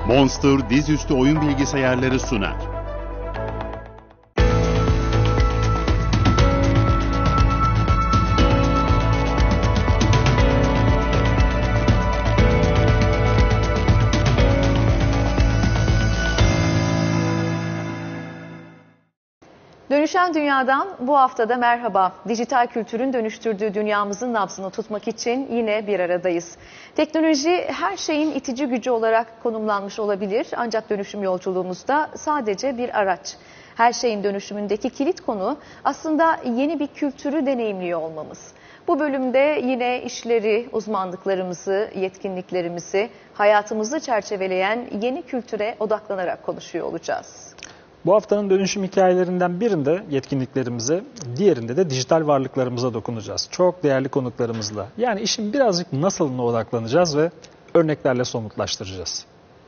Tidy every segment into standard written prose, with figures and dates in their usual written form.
Monster dizüstü oyun bilgisayarları sunar. Dönüşen Dünya'dan bu haftada merhaba. Dijital kültürün dönüştürdüğü dünyamızın nabzını tutmak için yine bir aradayız. Teknoloji her şeyin itici gücü olarak konumlanmış olabilir ancak dönüşüm yolculuğumuzda sadece bir araç. Her şeyin dönüşümündeki kilit konu aslında yeni bir kültürü deneyimliyor olmamız. Bu bölümde yine işleri, uzmanlıklarımızı, yetkinliklerimizi, hayatımızı çerçeveleyen yeni kültüre odaklanarak konuşuyor olacağız. Bu haftanın dönüşüm hikayelerinden birinde yetkinliklerimize, diğerinde de dijital varlıklarımıza dokunacağız. Çok değerli konuklarımızla. Yani işin birazcık nasılına odaklanacağız ve örneklerle somutlaştıracağız.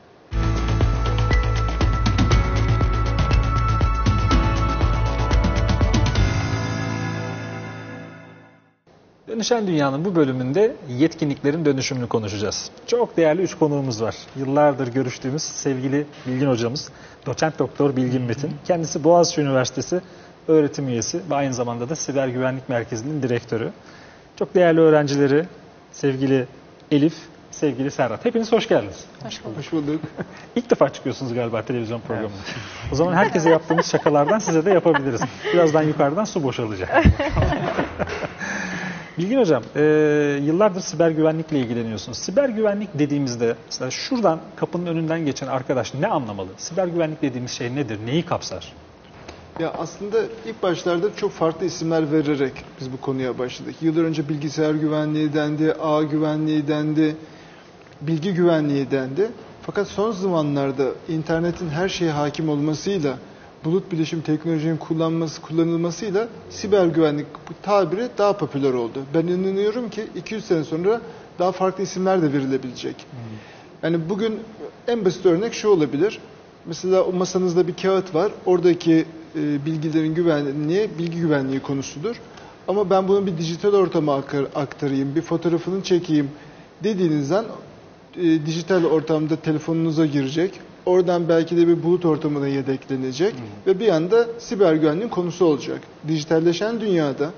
Dönüşen Dünya'nın bu bölümünde yetkinliklerin dönüşümünü konuşacağız. Çok değerli 3 konuğumuz var. Yıllardır görüştüğümüz sevgili Bilgin hocamız, doçent doktor Bilgin Metin. Kendisi Boğaziçi Üniversitesi öğretim üyesi ve aynı zamanda da Siber Güvenlik Merkezi'nin direktörü. Çok değerli öğrencileri sevgili Elif, sevgili Serhat. Hepiniz hoş geldiniz. Hoş bulduk. Hoş bulduk. İlk defa çıkıyorsunuz galiba televizyon programına. Evet. O zaman herkese yaptığımız şakalardan size de yapabiliriz. Birazdan yukarıdan su boşalacak. Bilgin Hocam, yıllardır siber güvenlikle ilgileniyorsunuz. Siber güvenlik dediğimizde mesela şuradan kapının önünden geçen arkadaş ne anlamalı? Siber güvenlik dediğimiz şey nedir? Neyi kapsar? Ya aslında ilk başlarda çok farklı isimler vererek biz bu konuya başladık. Yıllar önce bilgisayar güvenliği dendi, ağ güvenliği dendi, bilgi güvenliği dendi. Fakat son zamanlarda internetin her şeye hakim olmasıyla, bulut bilişim teknolojinin kullanılmasıyla siber güvenlik tabiri daha popüler oldu. Ben inanıyorum ki 200 sene sonra daha farklı isimler de verilebilecek. Yani bugün en basit örnek şu olabilir. Mesela o masanızda bir kağıt var. Oradaki bilgilerin güvenliği, bilgi güvenliği konusudur. Ama ben bunu bir dijital ortama aktarayım, bir fotoğrafını çekeyim dediğinizden dijital ortamda telefonunuza girecek. Oradan belki de bir bulut ortamına yedeklenecek ve bir anda siber güvenliğin konusu olacak. Dijitalleşen dünyada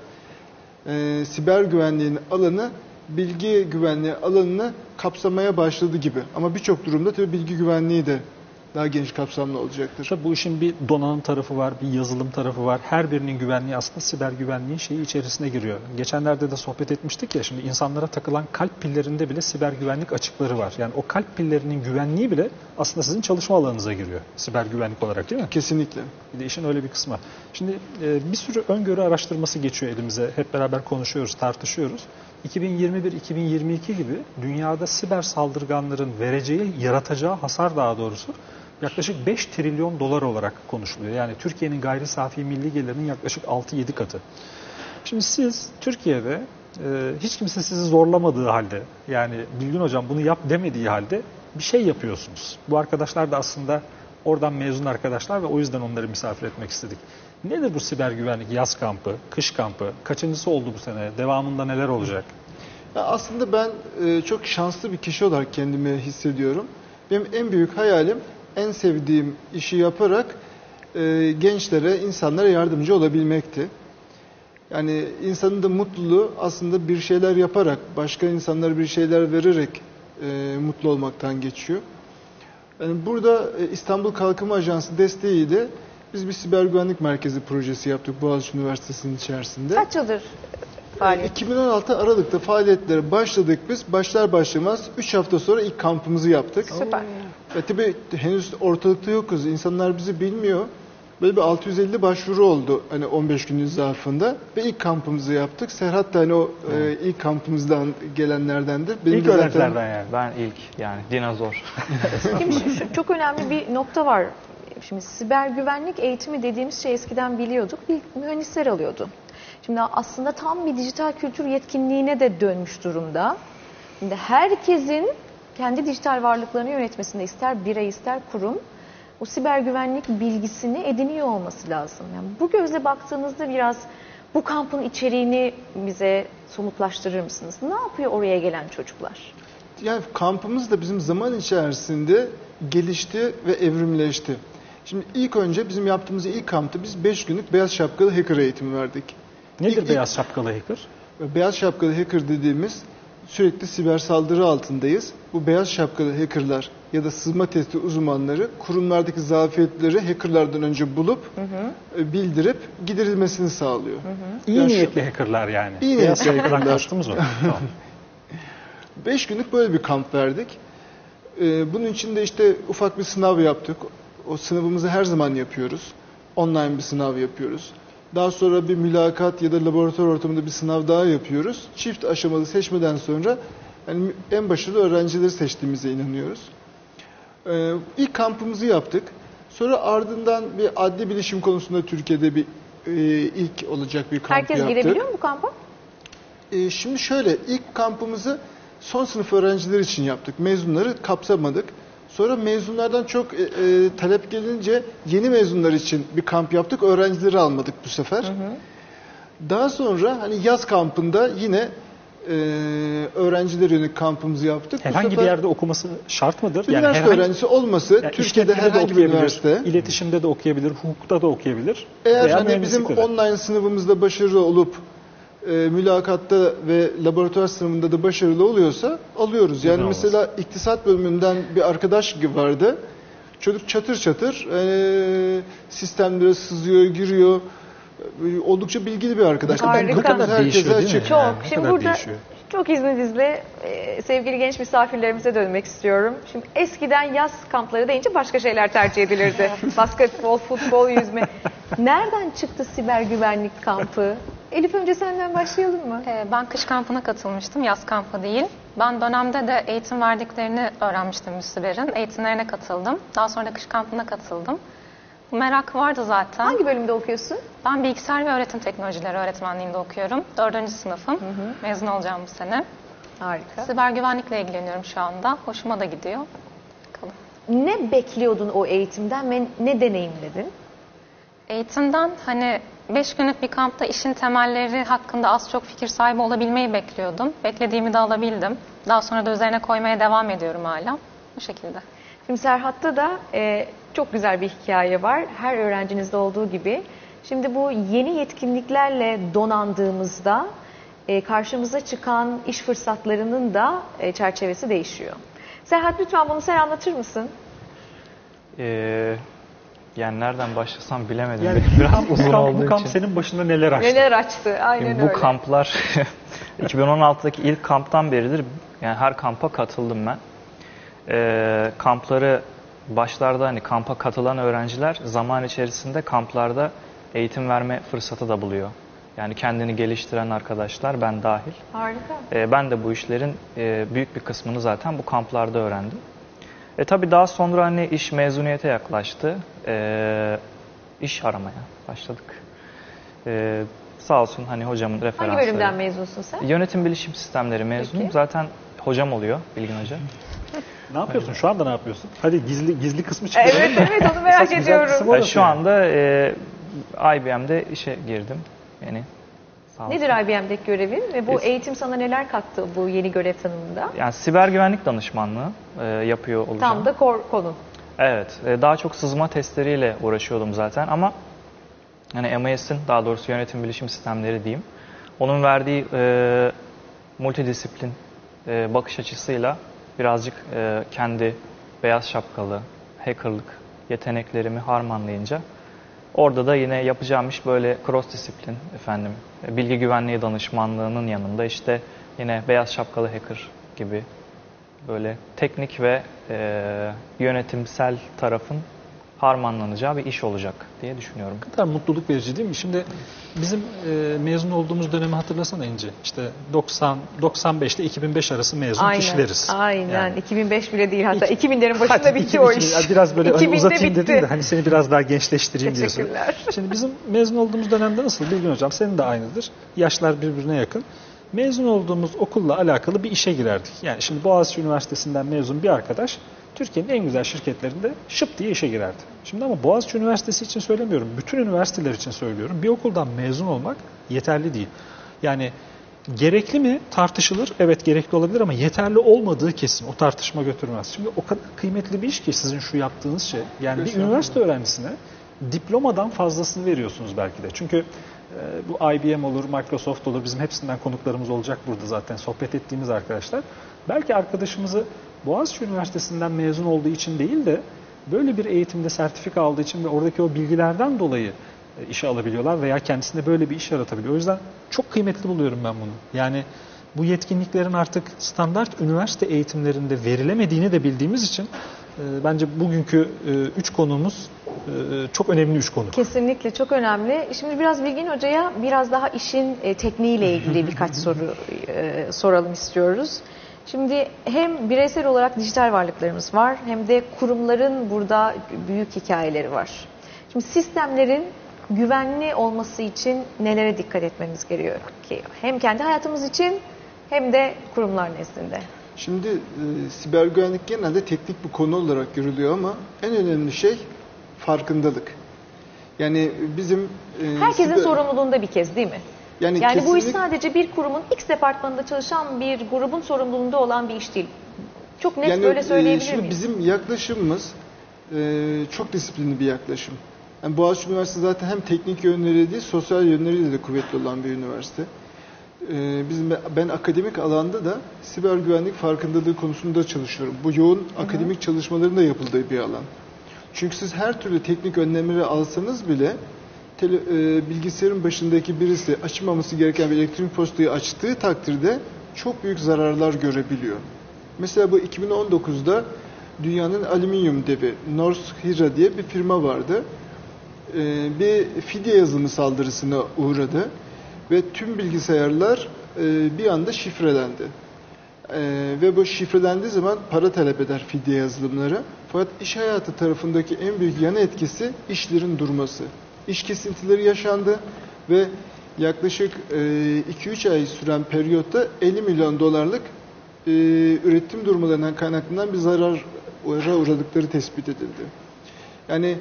siber güvenliğin alanı bilgi güvenliği alanını kapsamaya başladı gibi. Ama birçok durumda tabii bilgi güvenliği de daha geniş kapsamlı olacaktır. Tabii bu işin bir donanım tarafı var, bir yazılım tarafı var. Her birinin güvenliği aslında siber güvenliğin şeyi içerisine giriyor. Geçenlerde de sohbet etmiştik ya, şimdi insanlara takılan kalp pillerinde bile siber güvenlik açıkları var. Yani o kalp pillerinin güvenliği bile aslında sizin çalışma alanınıza giriyor. Siber güvenlik olarak, değil mi? Kesinlikle. Bir de işin öyle bir kısmı. Şimdi bir sürü öngörü araştırması geçiyor elimize. Hep beraber konuşuyoruz, tartışıyoruz. 2021-2022 gibi dünyada siber saldırganların yaratacağı hasar daha doğrusu yaklaşık 5 trilyon dolar olarak konuşuluyor. Yani Türkiye'nin gayri safi milli gelirinin yaklaşık 6-7 katı. Şimdi siz Türkiye'de hiç kimse sizi zorlamadığı halde, yani Bilgin Hocam bunu yap demediği halde bir şey yapıyorsunuz. Bu arkadaşlar da aslında oradan mezun arkadaşlar ve o yüzden onları misafir etmek istedik. Nedir bu siber güvenlik yaz kampı, kış kampı? Kaçıncısı oldu bu sene? Devamında neler olacak? Ya aslında ben çok şanslı bir kişi olarak kendimi hissediyorum. Benim en büyük hayalim en sevdiğim işi yaparak gençlere, insanlara yardımcı olabilmekti. Yani insanın da mutluluğu aslında bir şeyler yaparak, başka insanlara bir şeyler vererek mutlu olmaktan geçiyor. Yani burada İstanbul Kalkınma Ajansı desteğiyle biz bir siber güvenlik merkezi projesi yaptık Boğaziçi Üniversitesi'nin içerisinde. Kaç yıldır faaliyet? 2016 Aralık'ta faaliyetlere başladık biz. Başlar başlamaz 3 hafta sonra ilk kampımızı yaptık. Süper. Ve tabii henüz ortalıkta yokuz. İnsanlar bizi bilmiyor. Böyle bir 650 başvuru oldu hani 15 günün zarfında ve ilk kampımızı yaptık. Serhat da hani o ilk kampımızdan gelenlerdendir. Benim İlk öğrencilerden yani. Ben ilk yani dinozor. Şimdi çok önemli bir nokta var. Şimdi siber güvenlik eğitimi dediğimiz şey eskiden biliyorduk. Mühendisler alıyordu. Şimdi aslında tam bir dijital kültür yetkinliğine de dönmüş durumda. Şimdi herkesin kendi dijital varlıklarını yönetmesinde ister birey ister kurum o siber güvenlik bilgisini ediniyor olması lazım. Yani bu gözle baktığınızda biraz bu kampın içeriğini bize somutlaştırır mısınız? Ne yapıyor oraya gelen çocuklar? Yani kampımız da bizim zaman içerisinde gelişti ve evrimleşti. Şimdi ilk önce bizim yaptığımız ilk kampta biz 5 günlük beyaz şapkalı hacker eğitimi verdik. Nedir beyaz şapkalı hacker? Beyaz şapkalı hacker dediğimiz sürekli siber saldırı altındayız. Bu beyaz şapkalı hackerlar ya da sızma testi uzmanları kurumlardaki zafiyetleri hackerlardan önce bulup bildirip giderilmesini sağlıyor. İyi Yani niyetli hackerlar yani. İyi Beyaz niyetli hackerlar hackerlar. kastımız o. Tamam. 5 günlük böyle bir kamp verdik. Bunun için de işte ufak bir sınav yaptık. O sınavımızı her zaman yapıyoruz. Online bir sınav yapıyoruz. Daha sonra bir mülakat ya da laboratuvar ortamında bir sınav daha yapıyoruz. Çift aşamalı seçmeden sonra yani en başarılı öğrencileri seçtiğimize inanıyoruz. İlk kampımızı yaptık. Sonra ardından bir adli bilişim konusunda Türkiye'de bir ilk olacak bir kamp Herkes yaptık. girebiliyor mu bu kampa? Şimdi şöyle, ilk kampımızı son sınıf öğrenciler için yaptık. Mezunları kapsamadık. Sonra mezunlardan çok talep gelince yeni mezunlar için bir kamp yaptık. Öğrencileri almadık bu sefer. Daha sonra hani yaz kampında yine öğrenciler yönelik kampımızı yaptık. Herhangi bir yerde okuması şart mıdır? Üniversite herhangi, öğrencisi olması Türkiye'de işletmede de herhangi bir okuyabilir, üniversite. iletişimde de okuyabilir, hukukta da okuyabilir. Eğer veya hani bizim mühendislikte de. online sınavımızda başarılı olup mülakatta ve laboratuvar sınavında da başarılı oluyorsa alıyoruz. Yani Bravo. mesela iktisat bölümünden bir arkadaş vardı. Çocuk çatır çatır sistemlere sızıyor, giriyor. Oldukça bilgili bir arkadaş. Harika. Ne kadar Herkese değişiyor değil mi? açık. Çok. Yani ne Şimdi kadar burada değişiyor. çok izninizle sevgili genç misafirlerimize dönmek istiyorum. Şimdi eskiden yaz kampları deyince başka şeyler tercih edilirdi. Basketbol, futbol, yüzme. Nereden çıktı siber güvenlik kampı? Elif, önce senden başlayalım mı? Ben kış kampına katılmıştım, yaz kampı değil. Ben dönemde de eğitim verdiklerini öğrenmiştim Müsiber'in. Eğitimlerine katıldım. Daha sonra da kış kampına katıldım. Bu merak vardı zaten. Hangi bölümde okuyorsun? Ben bilgisayar ve öğretim teknolojileri öğretmenliğinde okuyorum. 4. sınıfım. Mezun olacağım bu sene. Harika. Siber güvenlikle ilgileniyorum şu anda. Hoşuma da gidiyor. Bakalım. Ne bekliyordun o eğitimden ve ne deneyimledin? Eğitimden hani 5 günlük bir kampta işin temelleri hakkında az çok fikir sahibi olabilmeyi bekliyordum. Beklediğimi de alabildim. Daha sonra da üzerine koymaya devam ediyorum hala. Bu şekilde. Şimdi Serhat'ta da çok güzel bir hikaye var. Her öğrencinizde olduğu gibi. Şimdi bu yeni yetkinliklerle donandığımızda karşımıza çıkan iş fırsatlarının da çerçevesi değişiyor. Serhat, lütfen bunu sen anlatır mısın? Yani nereden başlasam bilemedim. Yani Biraz uzun bu olduğu kamp için. senin başında neler açtı? Neler açtı? Aynen Bu öyle. kamplar 2016'daki ilk kamptan beridir. Yani her kampa katıldım ben. Kampları başlarda hani kampa katılan öğrenciler zaman içerisinde kamplarda eğitim verme fırsatı da buluyor. Yani kendini geliştiren arkadaşlar, ben dahil. Harika. Ben de bu işlerin büyük bir kısmını zaten bu kamplarda öğrendim. Tabii daha sonra hani iş mezuniyete yaklaştı. İş aramaya başladık. Sağ olsun hani hocamın referansları. Hangi bölümden mezunsun sen? Yönetim bilişim sistemleri mezunum. Peki. Zaten hocam oluyor Bilgin Hoca. Ne yapıyorsun? Şu anda ne yapıyorsun? Hadi gizli kısmı çıkaralım. Evet, onu merak Güzel ediyorum. kısım orası Şu yani. anda IBM'de işe girdim. Yani sağ olsun. Nedir IBM'deki görevin ve bu eğitim sana neler kattı bu yeni görev tanımında? Yani siber güvenlik danışmanlığı yapıyor olacağım. Tam da konu. Evet, daha çok sızma testleriyle uğraşıyordum zaten ama hani MIS'in, daha doğrusu yönetim bilişim sistemleri diyeyim, onun verdiği multidisiplin bakış açısıyla birazcık kendi beyaz şapkalı hackerlık yeteneklerimi harmanlayınca orada da yine yapacağım iş böyle cross disiplin bilgi güvenliği danışmanlığının yanında işte yine beyaz şapkalı hacker gibi böyle teknik ve yönetimsel tarafın harmanlanacağı bir iş olacak diye düşünüyorum. Ne kadar mutluluk verici değil mi? Şimdi bizim mezun olduğumuz dönemi hatırlasana İnci. İşte 95 ile 2005 arası mezun kişileriz. Aynen. Yani. 2005 bile değil, hatta 2000'lerin başında bitti o iş. Biraz böyle hani 2000'de uzatayım bitti. dedim de hani seni biraz daha gençleştireyim diye söyledim. Teşekkürler. Şimdi bizim mezun olduğumuz dönemde nasıl Bilgin Hocam? Senin de aynıdır. Yaşlar birbirine yakın. Mezun olduğumuz okulla alakalı bir işe girerdik. Yani şimdi Boğaziçi Üniversitesi'nden mezun bir arkadaş Türkiye'nin en güzel şirketlerinde şıp diye işe girerdi. Şimdi ama Boğaziçi Üniversitesi için söylemiyorum. Bütün üniversiteler için söylüyorum. Bir okuldan mezun olmak yeterli değil. Yani Gerekli mi? Tartışılır. Evet, gerekli olabilir ama yeterli olmadığı kesin. O tartışma götürmez. Şimdi o kadar kıymetli bir iş ki sizin şu yaptığınız şey. Yani bir üniversite öğrencisine diplomadan fazlasını veriyorsunuz belki de. Çünkü bu IBM olur, Microsoft olur. Bizim hepsinden konuklarımız olacak burada zaten sohbet ettiğimiz arkadaşlar. Belki arkadaşımızı Boğaziçi Üniversitesi'nden mezun olduğu için değil de böyle bir eğitimde sertifika aldığı için ve oradaki o bilgilerden dolayı işe alabiliyorlar veya kendisinde böyle bir iş yaratabiliyor. O yüzden çok kıymetli buluyorum ben bunu. Yani bu yetkinliklerin artık standart üniversite eğitimlerinde verilemediğini de bildiğimiz için bence bugünkü 3 konumuz çok önemli 3 konu. Kesinlikle çok önemli. Şimdi biraz Bilgin Hoca'ya biraz daha işin tekniğiyle ilgili birkaç soru soralım istiyoruz. Şimdi hem bireysel olarak dijital varlıklarımız var hem de kurumların burada büyük hikayeleri var. Şimdi sistemlerin güvenli olması için nelere dikkat etmemiz gerekiyor? Hem kendi hayatımız için hem de kurumlar nezdinde. Şimdi siber güvenlik genelde teknik bir konu olarak görülüyor ama en önemli şey farkındalık. Yani bizim herkesin sorumluluğunda bir kez değil mi? Yani bu iş kesinlikle, sadece bir kurumun X departmanında çalışan bir grubun sorumluluğunda olan bir iş değil. Çok net yani, böyle söyleyebilir şimdi miyiz? bizim yaklaşımımız çok disiplinli bir yaklaşım. Yani Boğaziçi Üniversitesi zaten hem teknik yönleriyle değil, sosyal yönleriyle de kuvvetli olan bir üniversite. Ben akademik alanda da siber güvenlik farkındalığı konusunda çalışıyorum. Bu yoğun akademik çalışmaların da yapıldığı bir alan. Çünkü siz her türlü teknik önlemleri alsanız bile bilgisayarın başındaki birisi açmaması gereken bir elektronik postayı açtığı takdirde çok büyük zararlar görebiliyor. Mesela bu 2019'da dünyanın alüminyum devi Norsk Hydro diye bir firma vardı. Bir fidye yazılımı saldırısına uğradı ve tüm bilgisayarlar bir anda şifrelendi. Ve bu şifrelendiği zaman para talep eder fidye yazılımları. Fakat iş hayatı tarafındaki en büyük yan etkisi işlerin durması. İş kesintileri yaşandı ve yaklaşık 2-3 ay süren periyotta 50 milyon dolarlık üretim durmalarından kaynaklanan bir zarara uğradıkları tespit edildi. Yani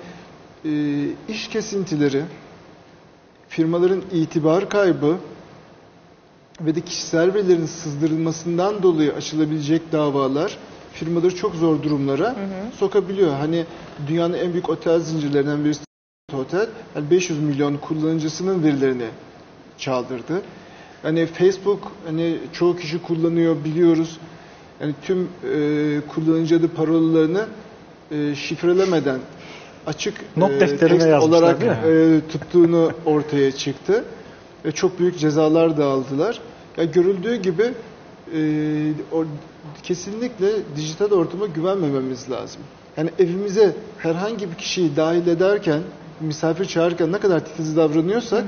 iş kesintileri, firmaların itibar kaybı ve de kişisel verilerin sızdırılmasından dolayı açılabilecek davalar firmaları çok zor durumlara sokabiliyor. Hani dünyanın en büyük otel zincirlerinden birisi otel, yani 500 milyon kullanıcısının verilerini çaldırdı. Yani Facebook hani çoğu kişi kullanıyor biliyoruz. Yani tüm kullanıcı adı parolalarını şifrelemeden açık tekst olarak tuttuğunu ortaya çıktı. Ve çok büyük cezalar da aldılar. Yani görüldüğü gibi kesinlikle dijital ortama güvenmememiz lazım. Yani evimize herhangi bir kişiyi dahil ederken, misafir çağırırken ne kadar titiz davranıyorsak,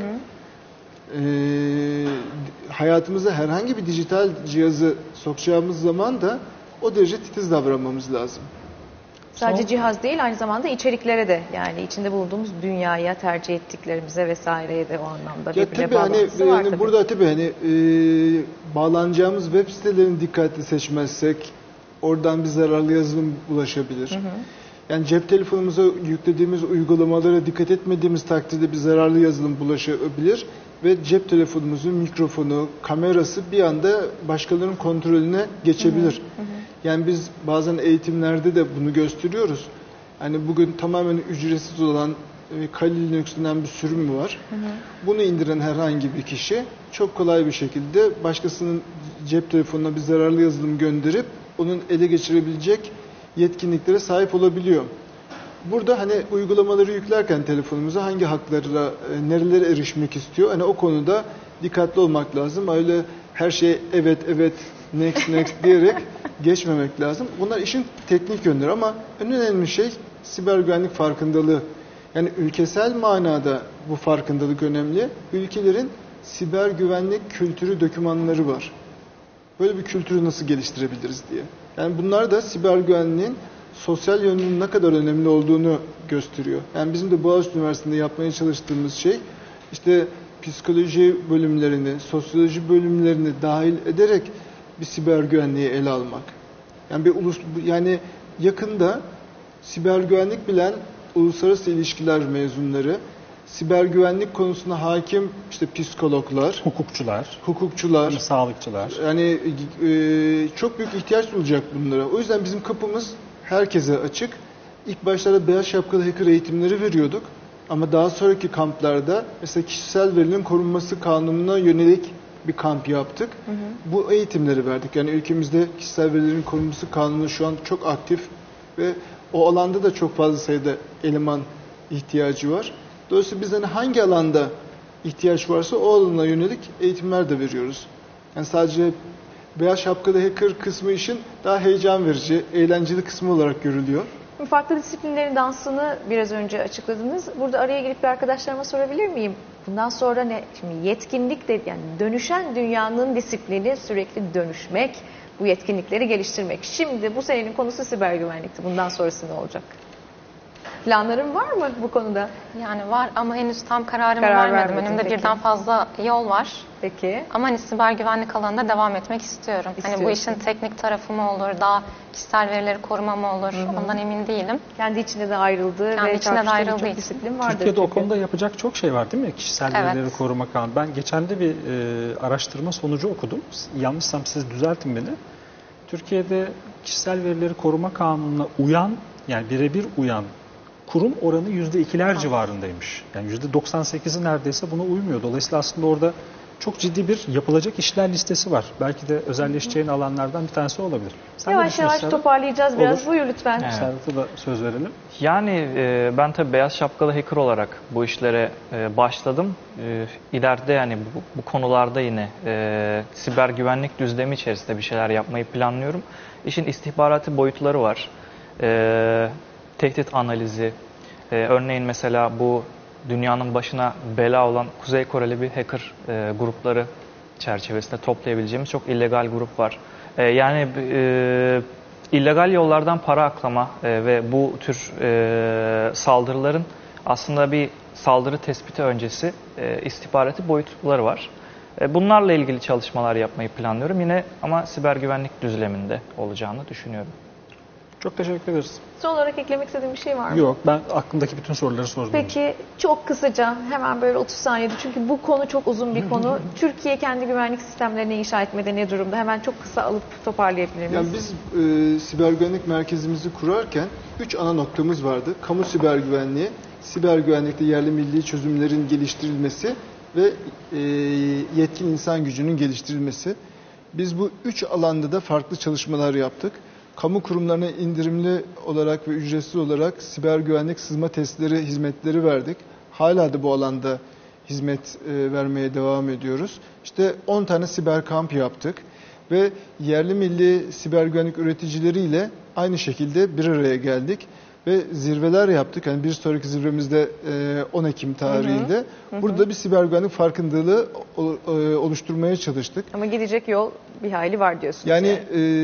hayatımıza herhangi bir dijital cihazı sokacağımız zaman da o derece titiz davranmamız lazım. Sadece cihaz değil, aynı zamanda içeriklere de, yani içinde bulunduğumuz dünyaya, tercih ettiklerimize vesaireye de o anlamda birbirine bağlantısı var tabii. Burada tabii bağlanacağımız web sitelerini dikkatli seçmezsek oradan bir zararlı yazılım ulaşabilir. Yani cep telefonumuza yüklediğimiz uygulamalara dikkat etmediğimiz takdirde bir zararlı yazılım bulaşabilir ve cep telefonumuzun mikrofonu, kamerası bir anda başkalarının kontrolüne geçebilir. Yani biz bazen eğitimlerde de bunu gösteriyoruz. Hani bugün tamamen ücretsiz olan Kali Linux denen bir sürüm var. Bunu indiren herhangi bir kişi çok kolay bir şekilde başkasının cep telefonuna bir zararlı yazılım gönderip onun ele geçirebilecek yetkinliklere sahip olabiliyor. Burada hani uygulamaları yüklerken telefonumuza hangi haklara, nerelere erişmek istiyor? Hani o konuda dikkatli olmak lazım. Öyle her şeye evet, next diyerek geçmemek lazım. Bunlar işin teknik yönleri ama en önemli şey siber güvenlik farkındalığı. Yani ülkesel manada bu farkındalık önemli. Ülkelerin siber güvenlik kültürü dokümanları var. Böyle bir kültürü nasıl geliştirebiliriz diye. Yani bunlar da siber güvenliğin sosyal yönünün ne kadar önemli olduğunu gösteriyor. Yani bizim de Boğaziçi Üniversitesi'nde yapmaya çalıştığımız şey işte psikoloji bölümlerini, sosyoloji bölümlerini dahil ederek bir siber güvenliği ele almak. Yani yakında siber güvenlik bilen uluslararası ilişkiler mezunları, siber güvenlik konusuna hakim işte psikologlar, hukukçular, sağlıkçılar. Yani çok büyük ihtiyaç olacak bunlara. O yüzden bizim kapımız herkese açık. İlk başlarda beyaz şapkalı hacker eğitimleri veriyorduk. Ama daha sonraki kamplarda mesela kişisel verilerin korunması kanununa yönelik bir kamp yaptık. Bu eğitimleri verdik. Yani ülkemizde kişisel verilerin korunması kanunu şu an çok aktif ve o alanda da çok fazla sayıda eleman ihtiyacı var. Dolayısıyla biz hani hangi alanda ihtiyaç varsa o alana yönelik eğitimler de veriyoruz. Yani sadece beyaz şapkalı hacker kısmı işin daha heyecan verici, eğlenceli kısmı olarak görülüyor. Farklı disiplinlerin dansını biraz önce açıkladınız. Burada araya girip bir arkadaşlarıma sorabilir miyim? Bundan sonra ne? Şimdi yetkinlik de yani dönüşen dünyanın disiplini sürekli dönüşmek, bu yetkinlikleri geliştirmek. Şimdi bu senenin konusu siber güvenlikti. Bundan sonrası ne olacak? Planların var mı bu konuda? Yani var ama henüz tam kararımı vermedim. Önümde peki. birden fazla yol var. Peki. Ama hani siber güvenlik alanında devam etmek istiyorum. Hani bu işin teknik tarafı mı olur, daha kişisel verileri koruma mı olur, ondan emin değilim. Kendi içinde de ayrıldığı Kendi ve içinde de tartıştığı ayrıldığı birçok için. disiplin vardır. Türkiye'de o çünkü. konuda yapacak çok şey var değil mi? Kişisel verileri koruma kanunu. Ben geçen de bir araştırma sonucu okudum. Yanlışsam siz düzeltin beni. Türkiye'de kişisel verileri koruma kanununa uyan, yani birebir uyan kurum oranı %2'ler civarındaymış. Yani %98'i neredeyse buna uymuyor. Dolayısıyla aslında orada çok ciddi bir yapılacak işler listesi var. Belki de özelleşeceğin alanlardan bir tanesi olabilir. Sen Yavaş yavaş toparlayacağız biraz. Olur. Buyur lütfen. Evet. Serhat'a da söz verelim. Yani ben tabii beyaz şapkalı hacker olarak bu işlere başladım. İleride yani bu konularda yine siber güvenlik düzlemi içerisinde bir şeyler yapmayı planlıyorum. İşin istihbaratı boyutları var. Tehdit analizi, örneğin mesela bu dünyanın başına bela olan Kuzey Koreli bir hacker grupları çerçevesinde toplayabileceğimiz çok illegal grup var. Yani illegal yollardan para aklama ve bu tür saldırıların aslında bir saldırı tespiti öncesi istihbaratı boyutları var. Bunlarla ilgili çalışmalar yapmayı planlıyorum. Yine ama siber güvenlik düzleminde olacağını düşünüyorum. Çok teşekkür ederiz. Son olarak eklemek istediğim bir şey var mı? Yok, ben aklımdaki bütün soruları sordum. Peki çok kısaca hemen böyle 30 saniyede çünkü bu konu çok uzun bir konu. Türkiye kendi güvenlik sistemlerini inşa etmede ne durumda? Hemen çok kısa alıp toparlayabilir miyiz? Yani biz siber güvenlik merkezimizi kurarken 3 ana noktamız vardı. Kamu siber güvenliği, siber güvenlikte yerli milli çözümlerin geliştirilmesi ve yetkin insan gücünün geliştirilmesi. Biz bu 3 alanda da farklı çalışmalar yaptık. Kamu kurumlarına indirimli olarak ve ücretsiz olarak siber güvenlik sızma testleri, hizmetleri verdik. Hala da bu alanda hizmet vermeye devam ediyoruz. İşte 10 tane siber kamp yaptık ve yerli milli siber güvenlik üreticileriyle aynı şekilde bir araya geldik ve zirveler yaptık. Yani bir sonraki zirvemizde 10 Ekim tarihinde. Burada bir siber güvenlik farkındalığı oluşturmaya çalıştık. Ama gidecek yol bir hayli var diyorsunuz. Yani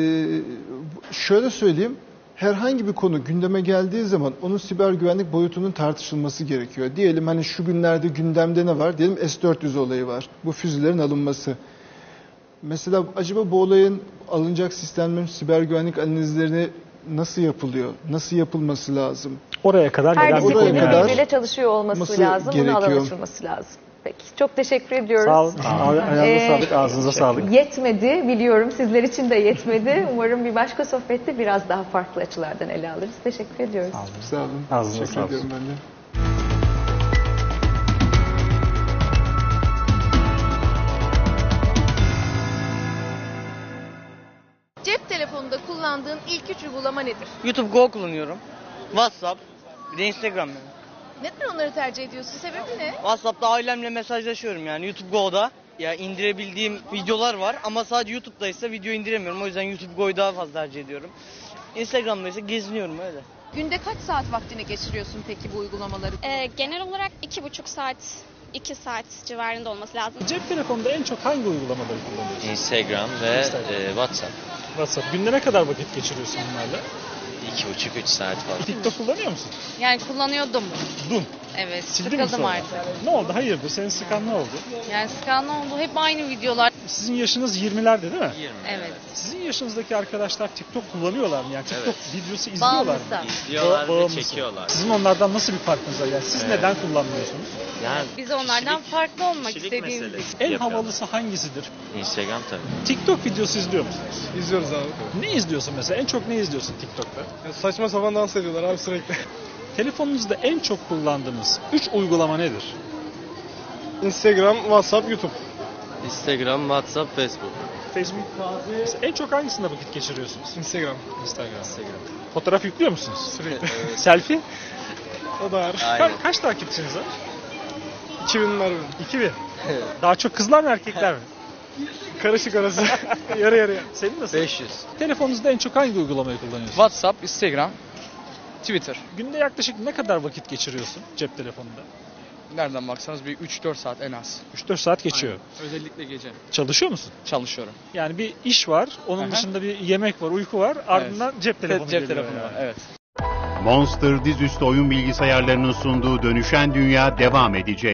şöyle söyleyeyim, herhangi bir konu gündeme geldiği zaman onun siber güvenlik boyutunun tartışılması gerekiyor. Diyelim hani şu günlerde gündemde ne var? Diyelim S-400 olayı var. Bu füzelerin alınması. Mesela acaba bu olayın alınacak sistemlerin siber güvenlik analizlerini nasıl yapılıyor? Nasıl yapılması lazım? Oraya kadar her gelen bir disiplinin konu yani. birbiriyle çalışıyor olması lazım. Buna alan açılması lazım. Peki. Çok teşekkür ediyoruz. Sağ olun. Ayağınıza sağlık, ağzınıza sağlık. Yetmedi biliyorum. Sizler için de yetmedi. Umarım bir başka sohbette biraz daha farklı açılardan ele alırız. Teşekkür ediyoruz. Sağ olun. Ağzınıza Teşekkür sağlık. ediyorum ben de. Cep telefonunda kullandığın ilk 3 uygulama nedir? YouTube Go kullanıyorum. WhatsApp, bir de Instagram yani. Neden onları tercih ediyorsun? Sebebi ne? WhatsApp'ta ailemle mesajlaşıyorum yani. YouTube Go'da ya indirebildiğim videolar var ama sadece YouTube'da ise video indiremiyorum. O yüzden YouTube Go'yu daha fazla tercih ediyorum. Instagram'da ise geziniyorum öyle. Günde kaç saat vaktini geçiriyorsun peki bu uygulamaları? Genel olarak 2,5 saat, 2 saat civarında olması lazım. Cep telefonunda en çok hangi uygulamaları kullanıyorsun? Instagram ve WhatsApp. WhatsApp. Günde ne kadar vakit geçiriyorsun bunlarla? 2,5-3 saat falan. TikTok kullanıyor musun? Yani kullanıyordum. Dün. Evet, Sildin mi sıkıldım sonra? artık. Ne oldu? Hayırdır? Senin sıkan ne oldu? Yani sıkan ne oldu? Hep aynı videolar. sizin yaşınız 20'lerde değil mi? 20. Evet. Sizin yaşınızdaki arkadaşlar TikTok kullanıyorlar mı? Yani TikTok videosu izliyorlar mı? Bağımlısı. İzliyorlar ve Bağımlısı. çekiyorlar. Sizin onlardan nasıl bir farkınız var? Yani siz neden kullanmıyorsunuz? Yani Biz onlardan farklı olmak kişilik istediğimiz meselesi. için. En Yapıyorlar. havalısı hangisidir? Instagram tabii. TikTok videosu izliyor musunuz? İzliyoruz abi. Ne izliyorsun mesela? En çok ne izliyorsun TikTok'ta? Ya saçma sapan dans ediyorlar abi sürekli. Telefonunuzda en çok kullandığınız 3 uygulama nedir? Instagram, WhatsApp, YouTube. Instagram, WhatsApp, Facebook. Facebook. Mesela en çok hangisinde vakit geçiriyorsunuz? Instagram. Instagram. Fotoğraf yüklüyor musunuz? Sürekli. Selfie? O da var. Kaç takipçiniz var? 2000 var benim. 2000. Daha çok kızlar mı erkekler mi? Karışık arası. Yarı yarıya. Senin nasıl? 500. Telefonunuzda en çok hangi uygulamayı kullanıyorsun? WhatsApp, Instagram, Twitter. Günde yaklaşık ne kadar vakit geçiriyorsun cep telefonunda? Nereden baksanız bir 3-4 saat en az. 3-4 saat geçiyor. Aynen. Özellikle gece. Çalışıyor musun? Çalışıyorum. Yani bir iş var, onun Aha. dışında bir yemek var, uyku var, ardından cep telefonu Cep geliyor telefonu yani. var, evet. Monster dizüstü oyun bilgisayarlarının sunduğu Dönüşen Dünya devam edecek.